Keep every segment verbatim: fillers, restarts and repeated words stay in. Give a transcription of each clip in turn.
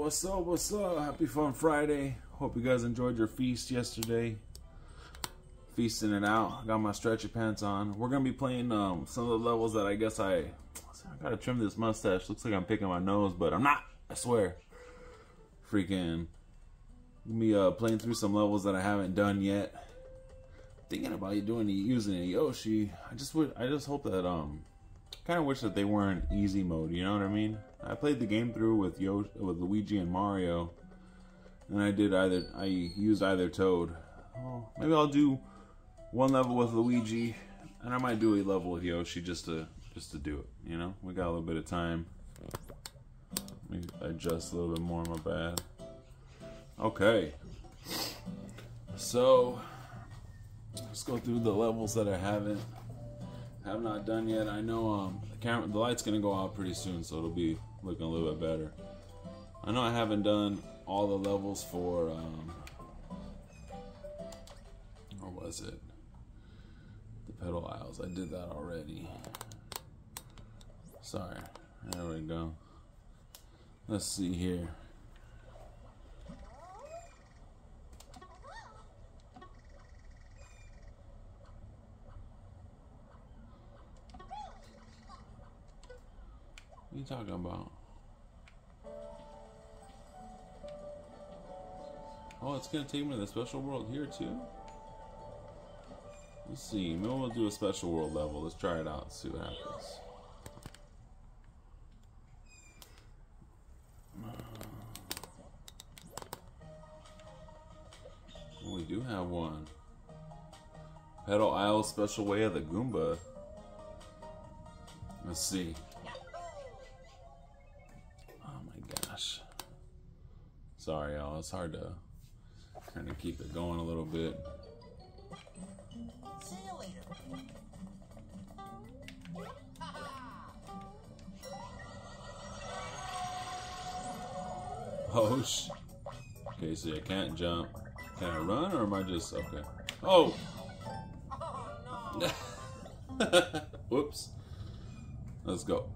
what's up, what's up? Happy Fun Friday. Hope you guys enjoyed your feast yesterday. Feasting it out. Got my stretchy pants on. We're gonna be playing um, some of the levels that I guess I... I gotta trim this mustache. Looks like I'm picking my nose, but I'm not. I swear. Freaking... Me uh, playing through some levels that I haven't done yet. Thinking about you doing using a Yoshi. I just would. I just hope that um... kind of wish that they were in easy mode, you know what I mean? I played the game through with Yoshi, with Luigi and Mario, and I did either, I used either Toad. Oh, maybe I'll do one level with Luigi, and I might do a level with Yoshi just to, just to do it, you know? We got a little bit of time. Let me adjust a little bit more, my bad. Okay. So, let's go through the levels that I haven't have not done yet. I know um, the camera, the light's gonna go out pretty soon, so it'll be looking a little bit better. I know I haven't done all the levels for, um, or was it the pedal aisles? I did that already. Sorry. There we go. Let's see here. What are you talking about? Oh, it's gonna take me to the special world here too? Let's see, maybe we'll do a special world level. Let's try it out, see what happens. Well, we do have one. Pedal Aisle Special Way of the Goomba. Let's see. Sorry, y'all. It's hard to kind of keep it going a little bit. See you later. Oh, sh. Okay, so I can't jump. Can I run, or am I just okay? Oh. Oh no. Whoops. Let's go.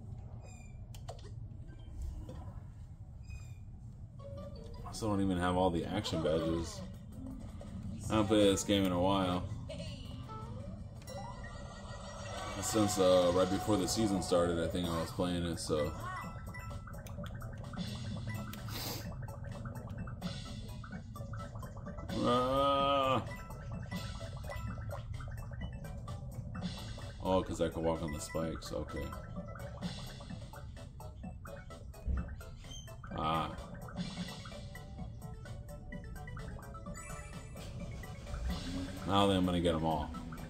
I still don't even have all the action badges. I haven't played this game in a while. Since uh, right before the season started, I think I was playing it, so. Ah. Oh, because I could walk on the spikes, okay. Ah. Now then I'm gonna get them all.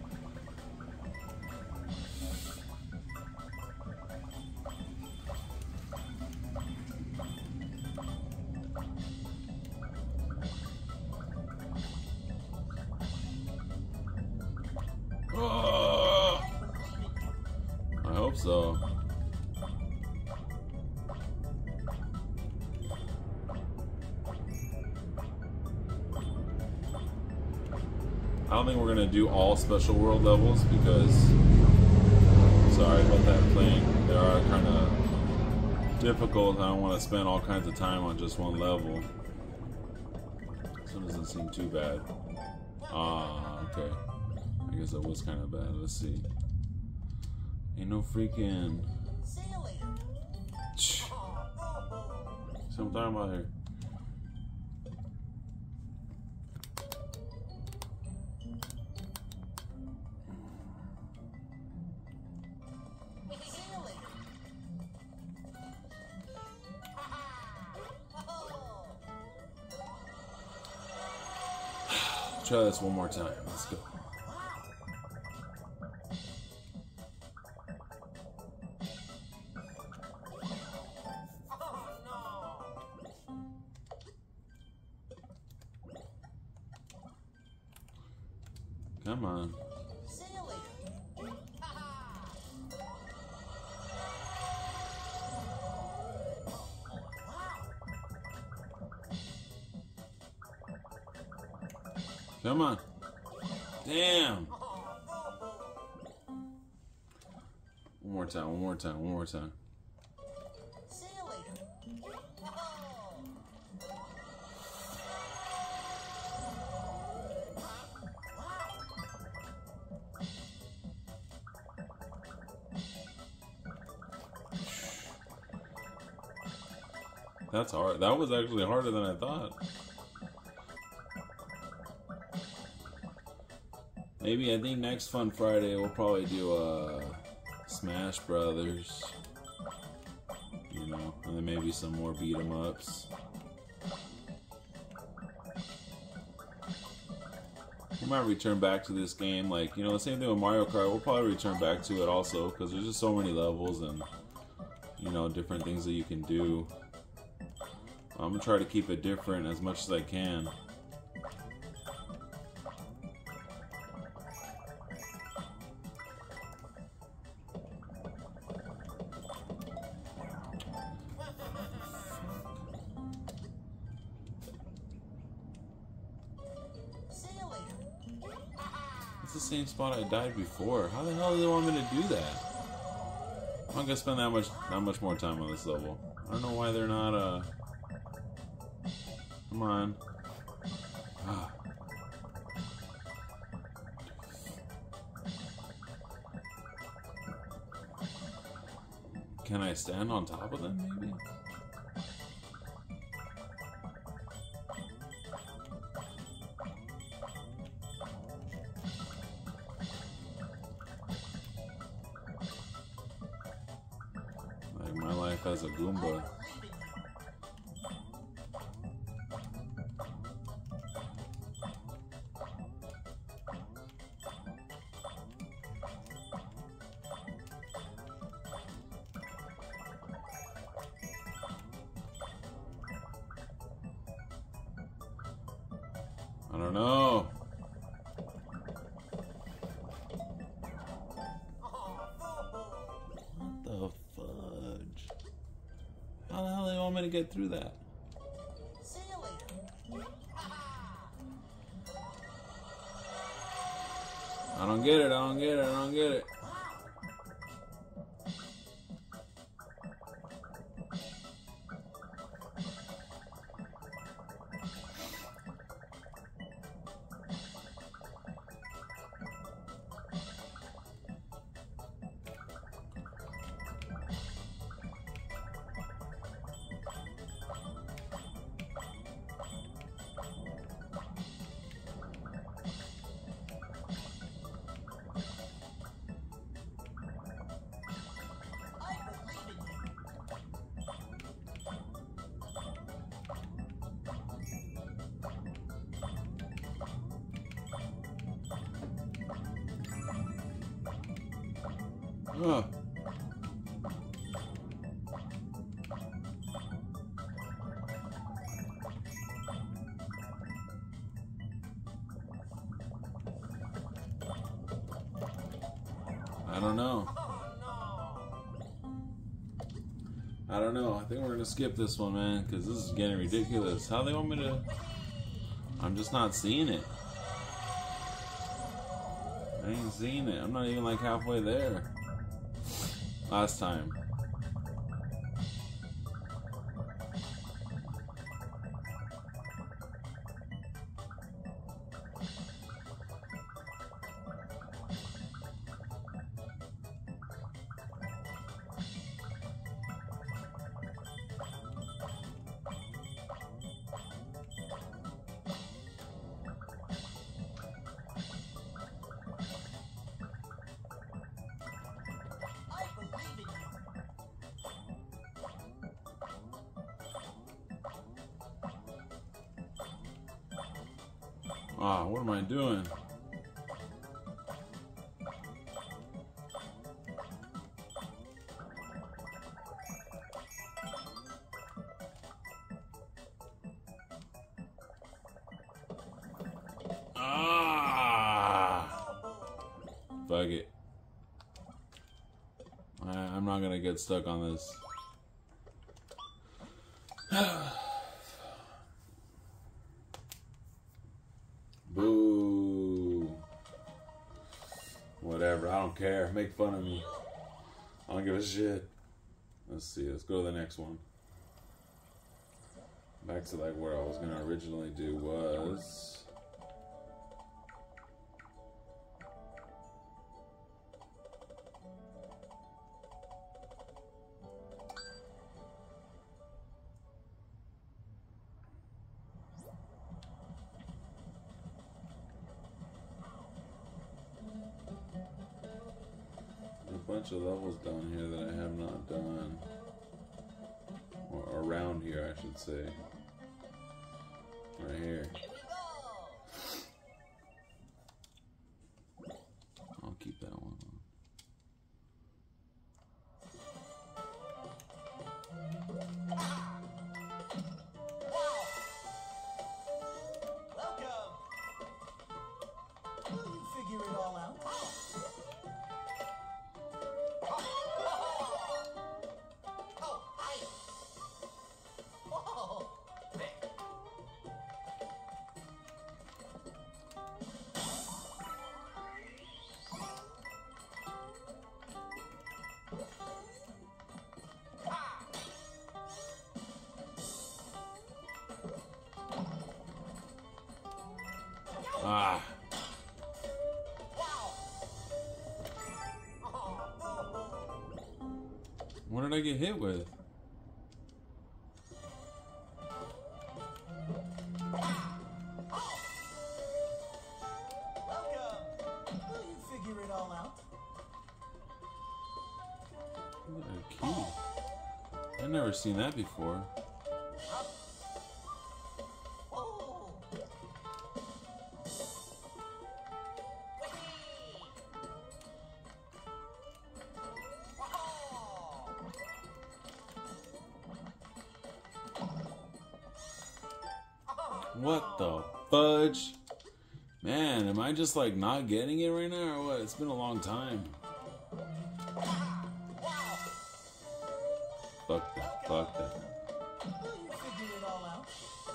Oh! I hope so. I don't think we're gonna do all special world levels because, sorry about that playing, they are kind of difficult. I don't want to spend all kinds of time on just one level. This one doesn't seem too bad. Ah, okay. I guess that was kind of bad. Let's see. Ain't no freaking. See you later. See what I'm talking about here. Try this one more time. Let's go. Come on. See you later. Come on. Damn. One more time, one more time, one more time. See you later. That's hard. That was actually harder than I thought. Maybe I think next Fun Friday we'll probably do uh, Smash Brothers. You know, and then maybe some more beat 'em ups. We might return back to this game, like, you know, the same thing with Mario Kart. We'll probably return back to it also, because there's just so many levels and, you know, different things that you can do. I'm gonna try to keep it different as much as I can. It's the same spot I died before. How the hell do they want me to do that? I'm not gonna spend that much that much more time on this level. I don't know why they're not uh come on. Ah. Can I stand on top of them maybe? Like my life as a Goomba. I don't know. What the fudge? How the hell do they want me to get through that? See you later. I don't get it, I don't get it, I don't get it. Ugh. I don't know. I don't know. I think we're gonna skip this one, man, because this is getting ridiculous. How they want me to... I'm just not seeing it. I ain't seeing it. I'm not even like halfway there. Last time. Ah, what am I doing? Ah! Fuck it. I, I'm not gonna get stuck on this. Boo. Whatever, I don't care. Make fun of me. I don't give a shit. Let's see, let's go to the next one. Back to like what I was gonna originally do was... bunch of levels down here that I have not done. Or around here, I should say. Right here. I'll keep that one on. Welcome. Will you figure it all out? Ah. What did I get hit with? Welcome. Will you figure it all out? Look at a key. I've never seen that before. What the fudge? Man, am I just like not getting it right now or what? It's been a long time. Fuck that, fuck that. Will you figure it all out?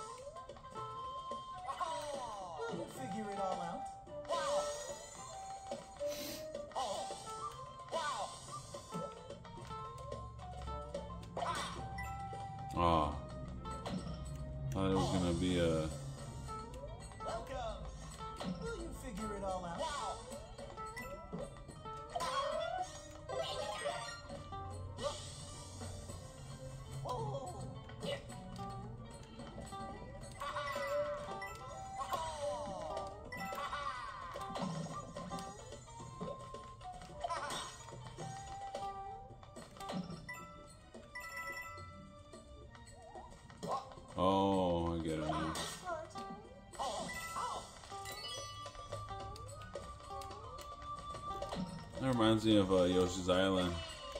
Will you figure it all out? Oh. Thought it was gonna be a. Welcome. Will you figure it all out? Oh, I get it now. That reminds me of uh, Yoshi's Island.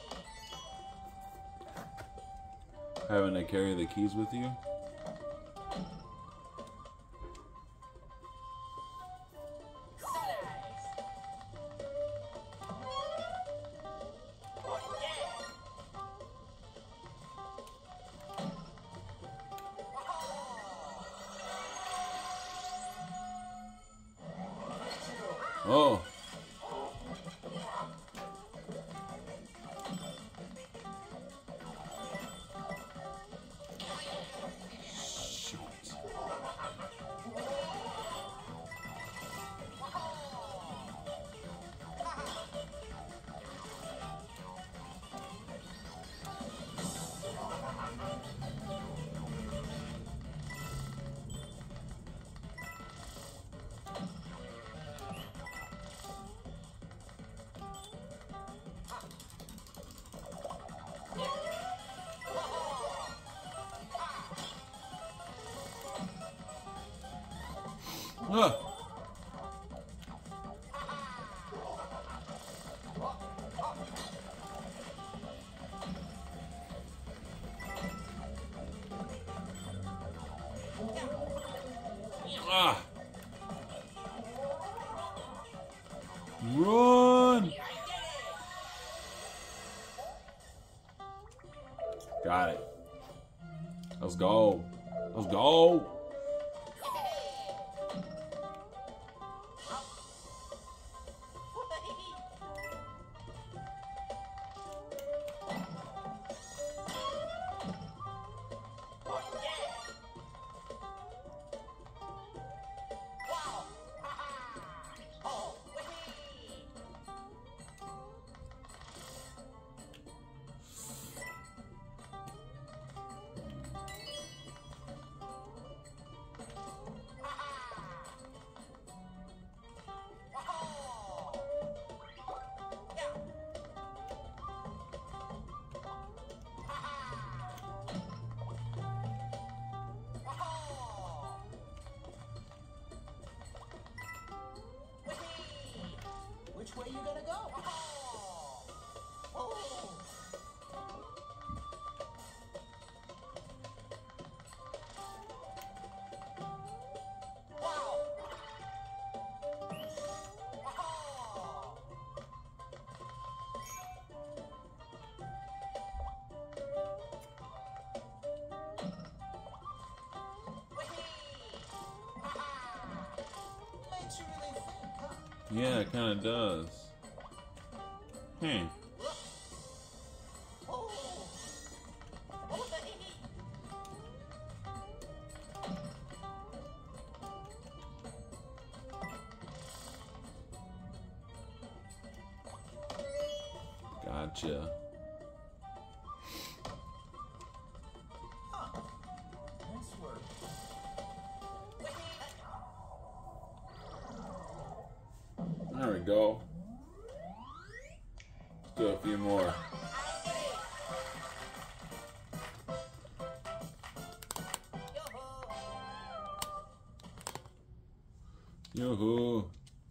Having to carry the keys with you. Oh. Ah. Ah. Run. Got it. Let's go. Let's go. Yeah, it kind of does. Hmm. Gotcha. There we go. Let's do a few more. Yoo-hoo.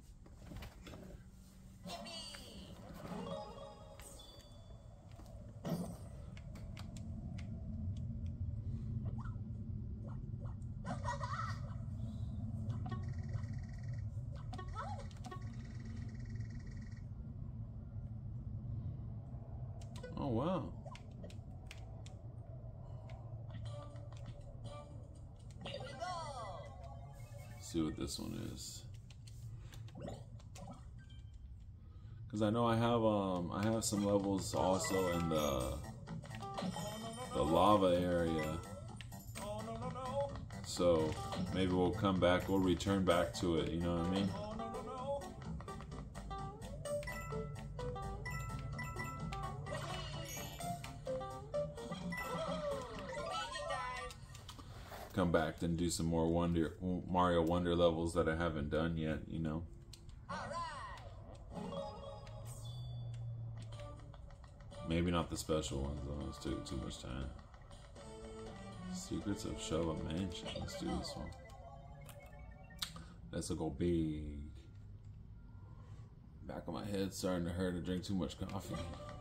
Oh, wow. Here we go. Let's see what this one is. Because I know I have um I have some levels also in the the lava area. So maybe we'll come back, we'll return back to it, you know what I mean? Come back and do some more Wonder Mario Wonder levels that I haven't done yet, you know. Maybe not the special ones though, it's taking too much time. Secrets of Shovel Mansion. Let's do this one. Let's go big. Back of my head starting to hurt. To drink too much coffee.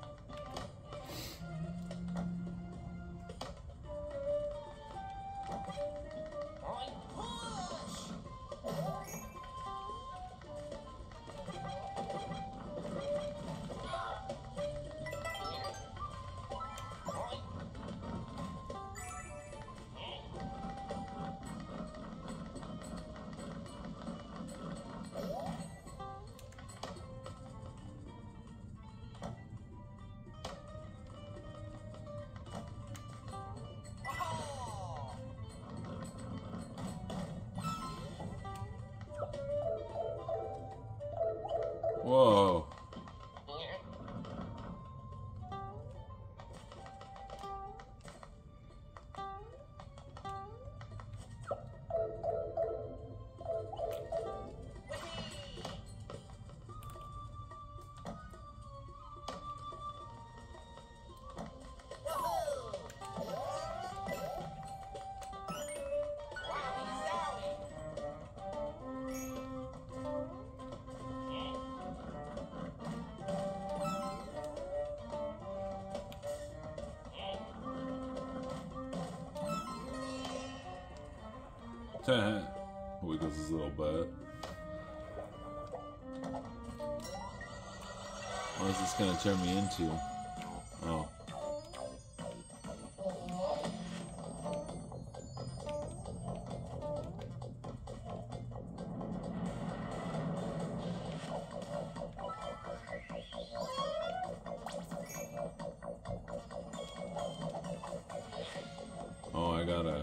Whoa. Wiggles his little butt. What is this gonna turn me into? Oh. Oh, I gotta.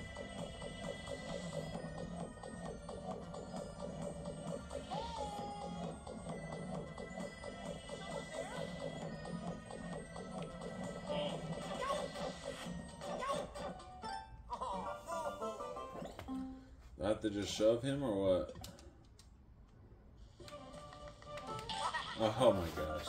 I have to just shove him or what? Oh my gosh.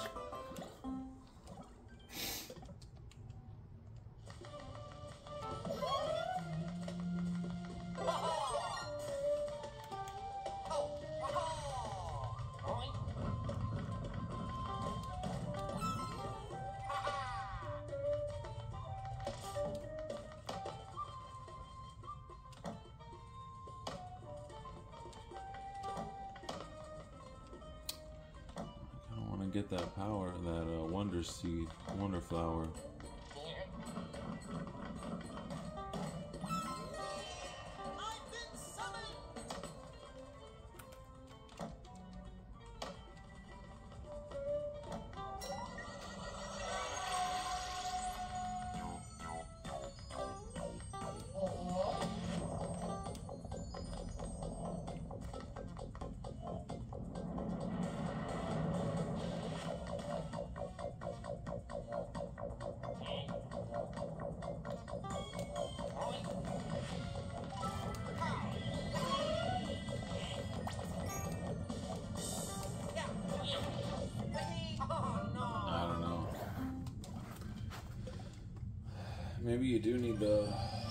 Get that power, that uh, wonder seed, wonder flower. I've been summoned. maybe you do need the...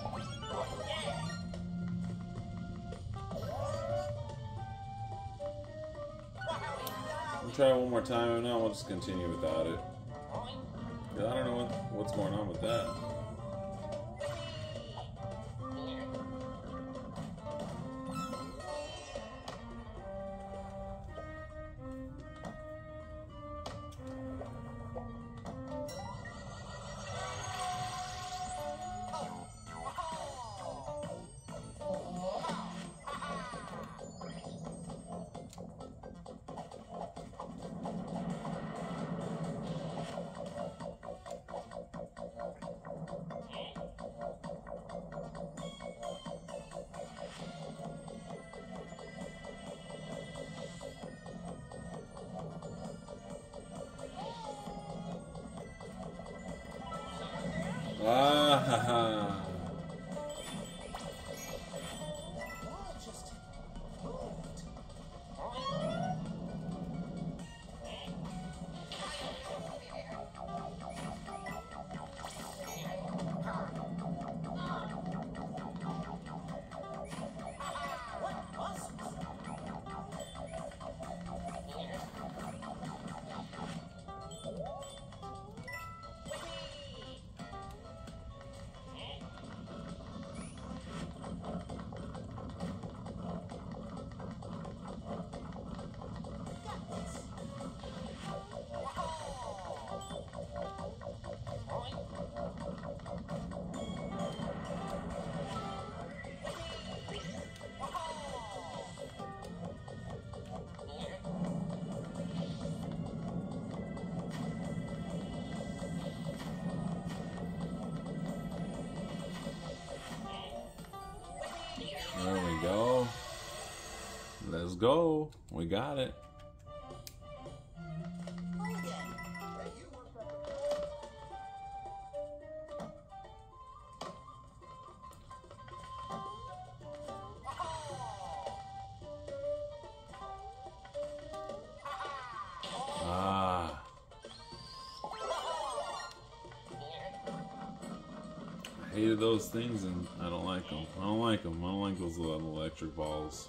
I'll try it one more time, and now we'll just continue without it. I don't know what, what's going on with that. Ah, ha, ha. There we go. Let's go. We got it. Ah. I hated those things and I don't like them. I don't like them. I don't like those little electric balls.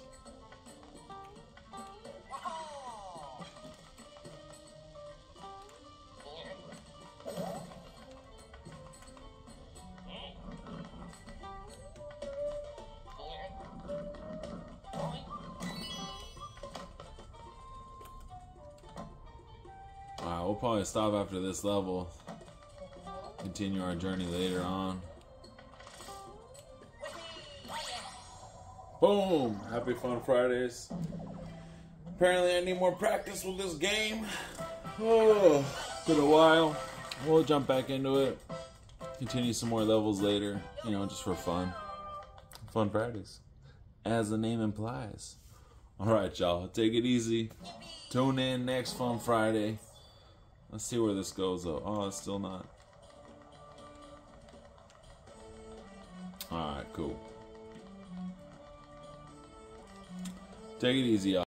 Alright, we'll probably stop after this level. Continue our journey later on. Boom! Happy Fun Fridays. Apparently I need more practice with this game. Oh, been a while. We'll jump back into it. Continue some more levels later. You know, just for fun. Fun Fridays. As the name implies. Alright, y'all. Take it easy. Tune in next Fun Friday. Let's see where this goes, though. Oh, it's still not. Alright, cool. Take it easy, y'all.